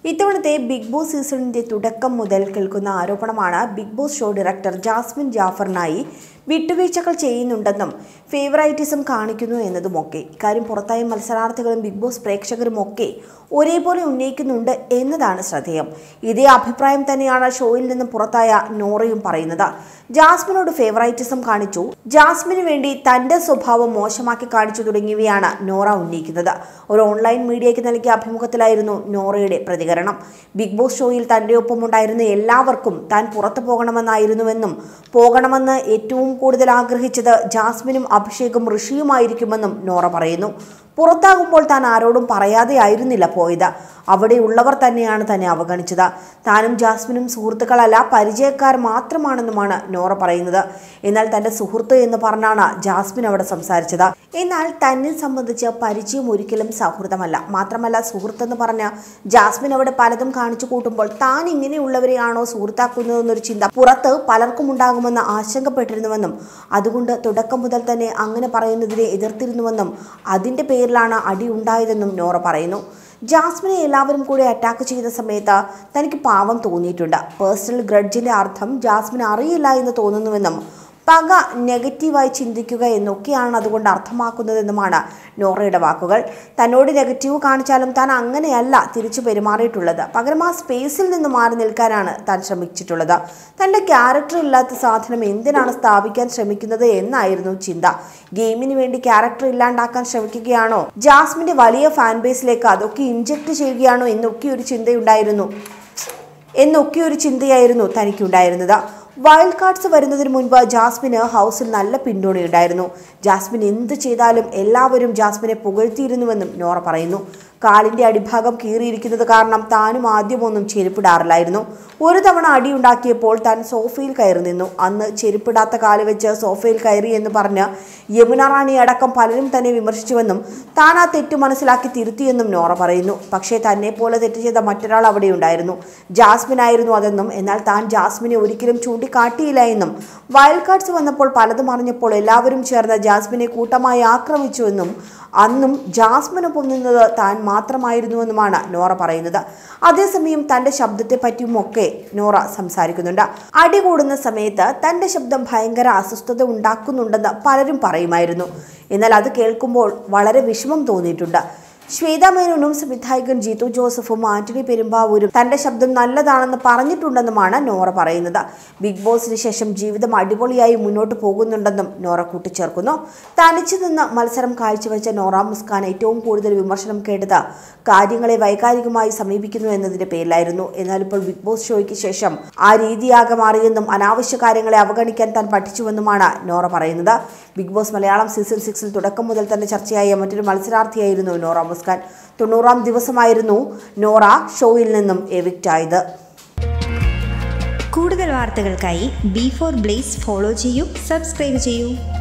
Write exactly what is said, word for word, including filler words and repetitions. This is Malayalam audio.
ഇത്തവണത്തെ ബിഗ് ബോസ് സീസണിന്റെ തുടക്കം മുതൽ കേൾക്കുന്ന ആരോപണമാണ് big boss show director Jasmine ജാഫറിനായി വിട്ടുവീഴ്ചകൾ ചെയ്യുന്നുണ്ടെന്നും ഫേവറൈറ്റിസം കാണിക്കുന്നു എന്നതുമൊക്കെ. ഇക്കാര്യം പുറത്തായ മത്സരാർത്ഥികളും ബിഗ് ബോസ് പ്രേക്ഷകരുമൊക്കെ ഒരേപോലെ ഉന്നയിക്കുന്നുണ്ട് എന്നതാണ് ശ്രദ്ധേയം. ഇതേ അഭിപ്രായം തന്നെയാണ് ഷോയിൽ നിന്ന് പുറത്തായ നോറയും പറയുന്നത്. ജാസ്മിനോട് ഫേവറൈറ്റിസം കാണിച്ചു, ജാസ്മിന് വേണ്ടി തന്റെ സ്വഭാവം മോശമാക്കി കാണിച്ചു തുടങ്ങിയവയാണ് നോറ ഉന്നയിക്കുന്നത്. ഒരു ഓൺലൈൻ മീഡിയയ്ക്ക് നൽകിയ അഭിമുഖത്തിലായിരുന്നു നോറയുടെ പ്രതികരണം. ബിഗ് ബോസ് ഷോയിൽ തന്റെ ഒപ്പമുണ്ടായിരുന്ന എല്ലാവർക്കും താൻ പുറത്തു പോകണമെന്നായിരുന്നുവെന്നും പോകണമെന്ന് ഏറ്റവും കൂടുതൽ ആഗ്രഹിച്ചത് ജാസ്മിനും അഭിഷേകും ഋഷിയുമായിരിക്കുമെന്നും നോറ പറയുന്നു. പുറത്താകുമ്പോൾ താൻ ആരോടും പറയാതെ ആയിരുന്നില്ല പോയത്. അവിടെയുള്ളവർ തന്നെയാണ് തന്നെ അവഗണിച്ചത്. താനും ജാസ്മിനും സുഹൃത്തുക്കളല്ല, പരിചയക്കാർ മാത്രമാണെന്നുമാണ് നോറ പറയുന്നത്. എന്നാൽ തന്റെ സുഹൃത്ത് എന്ന് പറഞ്ഞാണ് ജാസ്മിൻ അവിടെ സംസാരിച്ചത്. എന്നാൽ തന്നെ സംബന്ധിച്ച് പരിചയം ഒരിക്കലും സൗഹൃദമല്ല. മാത്രമല്ല, സുഹൃത്തെന്ന് പറഞ്ഞ ജാസ്മിൻ അവിടെ പലതും കാണിച്ചു കൂട്ടുമ്പോൾ താൻ ഇങ്ങനെയുള്ളവരെയാണോ സുഹൃത്താക്കുന്നതെന്നൊരു ചിന്ത പുറത്ത് പലർക്കും ഉണ്ടാകുമെന്ന് ആശങ്കപ്പെട്ടിരുന്നുവെന്നും അതുകൊണ്ട് തുടക്കം മുതൽ തന്നെ അങ്ങനെ പറയുന്നതിനെ എതിർത്തിരുന്നുവെന്നും അതിന്റെ പേരിലാണ് അടി ഉണ്ടായതെന്നും നോറ പറയുന്നു. ജാസ്മിനെ എല്ലാവരും കൂടി അറ്റാക്ക് ചെയ്ത സമയത്ത് തനിക്ക് പാവം തോന്നിയിട്ടുണ്ട്. പേഴ്സണൽ ഗ്രഡ്ജിന്റെ അർത്ഥം ജാസ്മിന് അറിയില്ല എന്ന് തോന്നുന്നുവെന്നും പക നെഗറ്റീവായി ചിന്തിക്കുക എന്നൊക്കെയാണ് അതുകൊണ്ട് അർത്ഥമാക്കുന്നതെന്നുമാണ് നോറയുടെ വാക്കുകൾ. തന്നോട് നെഗറ്റീവ് കാണിച്ചാലും താൻ അങ്ങനെയല്ല തിരിച്ചു പെരുമാറിയിട്ടുള്ളത്. പകരം ആ സ്പേസിൽ നിന്ന് മാറി നിൽക്കാനാണ് താൻ ശ്രമിച്ചിട്ടുള്ളത്. തൻ്റെ ക്യാരക്ടർ ഇല്ലാത്ത സാധനം എന്തിനാണ് സ്ഥാപിക്കാൻ ശ്രമിക്കുന്നത് എന്നായിരുന്നു ചിന്ത. ഗെയിമിന് വേണ്ടി ക്യാരക്ടർ ഇല്ലാണ്ടാക്കാൻ ശ്രമിക്കുകയാണോ, ജാസ്മിന്റെ വലിയ ഫാൻ ബേസിലേക്ക് അതൊക്കെ ഇൻജെക്ട് ചെയ്യുകയാണോ എന്നൊക്കെ ഒരു ചിന്തയുണ്ടായിരുന്നു എന്നൊക്കെ ഒരു ചിന്തയായിരുന്നു തനിക്കുണ്ടായിരുന്നത്. വൈൽഡ് കാർഡ്സ് വരുന്നതിന് മുൻപ് ജാസ്മിന് ഹൗസിൽ നല്ല പിന്തുണയുണ്ടായിരുന്നു. ജാസ്മിൻ എന്ത് ചെയ്താലും എല്ലാവരും ജാസ്മിനെ പുകഴ്ത്തിയിരുന്നുവെന്നും നോറ പറയുന്നു. കാലിന്റെ അടിഭാഗം കീറിയിരിക്കുന്നത് കാരണം താനും ആദ്യമൊന്നും ചെരുപ്പിടാറില്ലായിരുന്നു. ഒരു തവണ അടിയുണ്ടാക്കിയപ്പോൾ താൻ സോഫയിൽ കയറി നിന്നു. അന്ന് ചെരുപ്പിടാത്ത കാല് വെച്ച് സോഫയിൽ കയറി എന്ന് പറഞ്ഞ് യമുന റാണി അടക്കം പലരും തന്നെ വിമർശിച്ചുവെന്നും താൻ ആ തെറ്റ് മനസ്സിലാക്കി തിരുത്തിയെന്നും നോറ പറയുന്നു. പക്ഷേ തന്നെ പോലെ തെറ്റ് ചെയ്ത മറ്റൊരാൾ അവിടെ ഉണ്ടായിരുന്നു. ജാസ്മിൻ ആയിരുന്നു അതെന്നും എന്നാൽ താൻ ജാസ്മിനെ ഒരിക്കലും ചൂണ്ടിക്കാട്ടിയില്ല എന്നും വൈൽഡ് കാർഡ്സ് വന്നപ്പോൾ പലതും അറിഞ്ഞപ്പോൾ എല്ലാവരും ചേർന്ന് ജാസ്മിനെ കൂട്ടമായി ആക്രമിച്ചുവെന്നും അന്നും ജാസ്മിനൊപ്പം നിന്നത് താൻ മാത്രമായിരുന്നുവെന്നുമാണ് നോറ പറയുന്നത്. അതേസമയം തന്റെ ശബ്ദത്തെ പറ്റിയുമൊക്കെ നോറ സംസാരിക്കുന്നുണ്ട്. അടി കൂടുന്ന സമയത്ത് തന്റെ ശബ്ദം ഭയങ്കര അസ്വസ്ഥത ഉണ്ടാക്കുന്നുണ്ടെന്ന് പലരും പറയുമായിരുന്നു. എന്നാൽ അത് കേൾക്കുമ്പോൾ വളരെ വിഷമം തോന്നിയിട്ടുണ്ട്. ശ്വേത മേനോനും സംവിധായകൻ ജീത്തു ജോസഫും ആന്റണി പെരുമ്പാവൂരും തന്റെ ശബ്ദം നല്ലതാണെന്ന് പറഞ്ഞിട്ടുണ്ടെന്നുമാണ് നോറ പറയുന്നത്. ബിഗ് ബോസിന് ശേഷം ജീവിതം അടിപൊളിയായി മുന്നോട്ട് പോകുന്നുണ്ടെന്നും നോറ കൂട്ടിച്ചേർക്കുന്നു. തനിച്ചു നിന്ന് മത്സരം കാഴ്ചവെച്ച നോറ മുസ്കാൻ ഏറ്റവും കൂടുതൽ വിമർശനം കേട്ടത് കാര്യങ്ങളെ വൈകാരികമായി സമീപിക്കുന്നു എന്നതിന്റെ പേരിലായിരുന്നു. എന്നാൽ ഇപ്പോൾ ബിഗ് ബോസ് ഷോയ്ക്ക് ശേഷം ആ രീതിയാകെ മാറിയെന്നും അനാവശ്യ കാര്യങ്ങളെ അവഗണിക്കാൻ താൻ പഠിച്ചുവെന്നുമാണ് നോറ പറയുന്നത്. ബിഗ് ബോസ് മലയാളം സീസൺ സിക്സിൽ തുടക്കം മുതൽ തന്നെ ചർച്ചയായ മറ്റൊരു മത്സരാർത്ഥിയായിരുന്നു നോറ മുസ്കാൻ. തൊണ്ണൂറാം ദിവസമായിരുന്നു നോറ ഷോയിൽ നിന്നും എവിക്റ്റ് ആയത്. കൂടുതൽ വാർത്തകൾക്കായി ബി ഫോർ ബ്ലേസ് ഫോളോ ചെയ്യൂ, സബ്സ്ക്രൈബ് ചെയ്യൂ.